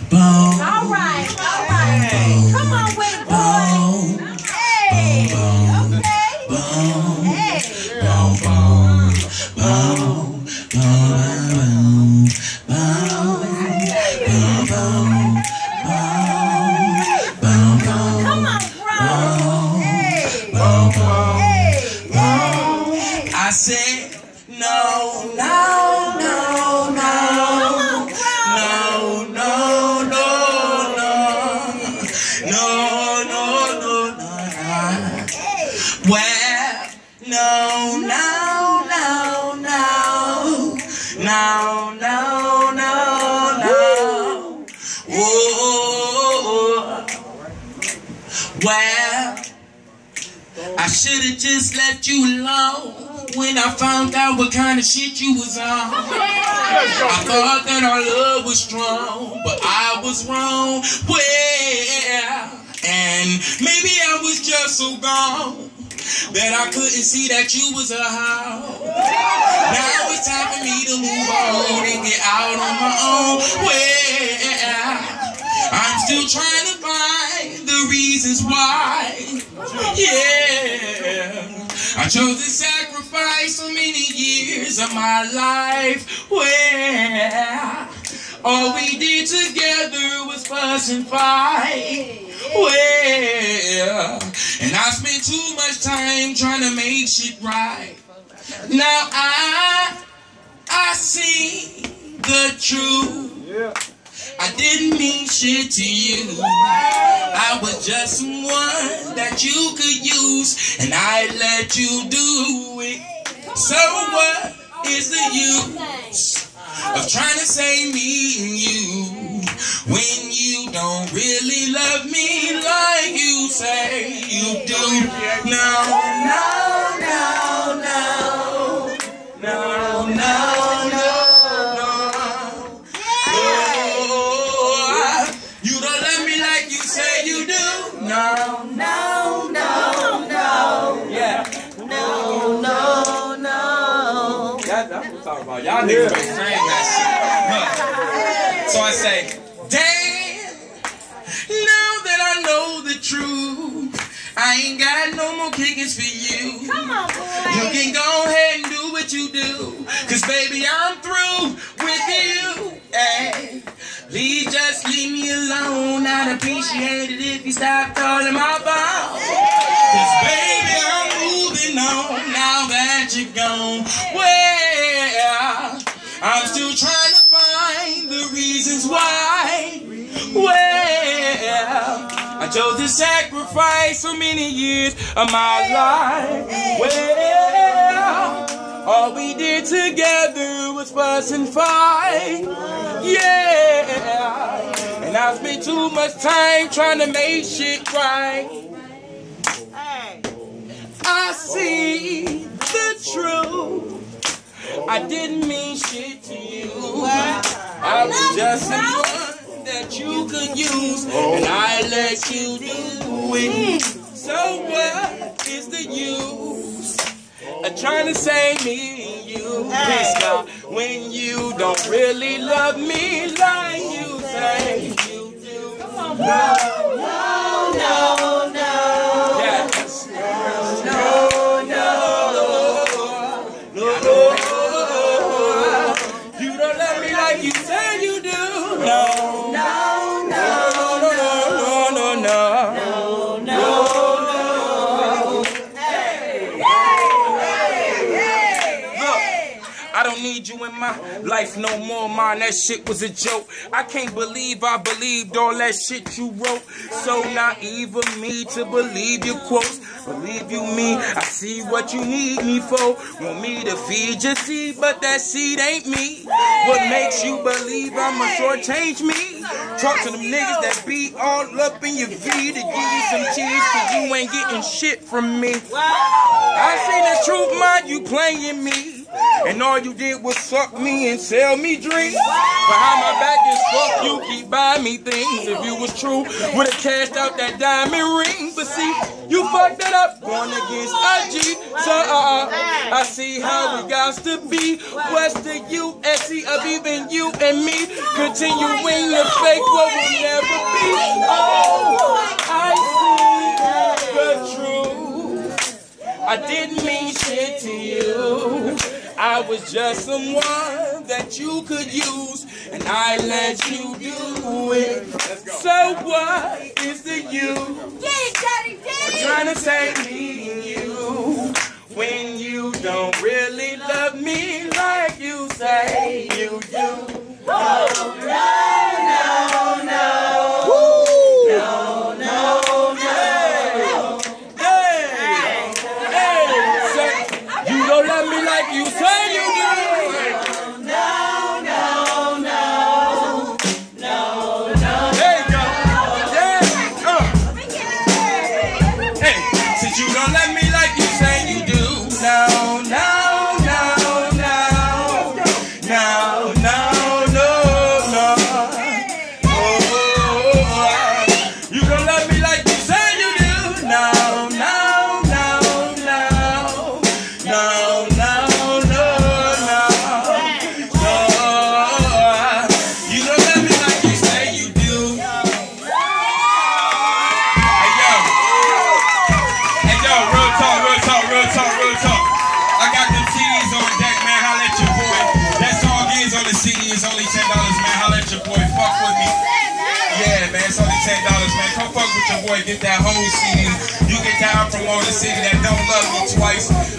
Boom. All right. Come on with it, boy. Hey. Okay. Boom. Hey. Boom. Boom. Boom. Boom. Boom. Boom. Come on, bro. Hey. Boom. Boom. Hey. I said no, no, no, no, no, no, no, no, no, no, no. Well, no, no, no, no, no, no, no, no. Oh, well, I should've just left you alone when I found out what kind of shit you was on. I thought that our love was strong, but I was wrong. Well, and maybe I was just so gone that I couldn't see that you was a hoe. Now it's time for me to move on and get out on my own. Well, I'm still trying to find the reasons why. Yeah, I chose to sacrifice so many years of my life. Well, all we did together was fuss and fight. Well, and I spent too much time trying to make shit right. Now I see the truth. I didn't mean shit to you. I was just someone that you could use, and I let you do it. So what is the use of trying to save me and you when you don't really love me like you say you do? No, no, no, no, no, no, no. You don't love me like you say you do. No, no, no, no. Yeah. No, no, no. That's what I'm talking about. Y'all niggas been saying that shit. So I say, damn, now that I know the truth, I ain't got no more kickings for you. Come on, boy. You can go ahead and do what you do, 'cause baby, I'm through with you. Hey, please just leave me alone. I'd appreciate it if you stop calling my phone. 'Cause baby, I'm moving on now that you're gone. Well, I'm still trying to find the reasons why. Well, I chose to sacrifice so many years of my life. Well, all we did together was fuss and fight. Yeah, and I spent too much time trying to make shit right. I see the truth. I didn't mean shit to you. I was just someone that you could use, and I let you do it. So what is the use of trying to save me and you, God, when you don't really love me like you say you do? No, no, no, no. Yes. No, no, no, no. You don't love me like you say you do. No, no, no, no, no, no, no, no, no. Hey, look, I don't need you in my life no more, man. That shit was a joke. I can't believe I believed all that shit you wrote. So naive of me to believe your quotes. Believe you me, I see what you need me for. Want me to feed your seed, but that seed ain't me. What makes you believe I'ma shortchange me? Talk to them niggas that be all up in your V to give you some cheese, 'cause you ain't getting shit from me. I see the truth, man, you playing me. And all you did was fuck me and sell me drinks. Behind my back is fuck you, keep buying me things. If you was true, would've cashed out that diamond ring. But see, you fucked it up, going against IG. So I see how we got to be. West of USC of even you and me. Continuing the fake what will never be. Oh, I see the truth. I didn't mean shit to you. I was just someone that you could use, and I let you do it. So what is the use? I'm trying to say meeting you when you don't really love me like you say you do. Oh, no, no, no. Woo. No, no, no. Hey, hey, say, you don't love me like you say you do. No, no, no, no, no. There you go. Yeah. Hey, since you don't love me like you say you do. No, no, no, no, no, no, no, no. Oh, you don't love me like you say you do. No, no, no, no, no, no, no, no. You don't love me like you say you do. Hey yo, real talk, real talk, real talk, real talk. I got them CDs on deck, man. Holla at your boy. That song is on the CD. It's only $10, man. Holla at your boy. Fuck with me. Yeah, man. It's only $10, man. Come fuck with your boy. Get that whole CD. You get that out from all the city that don't love me twice.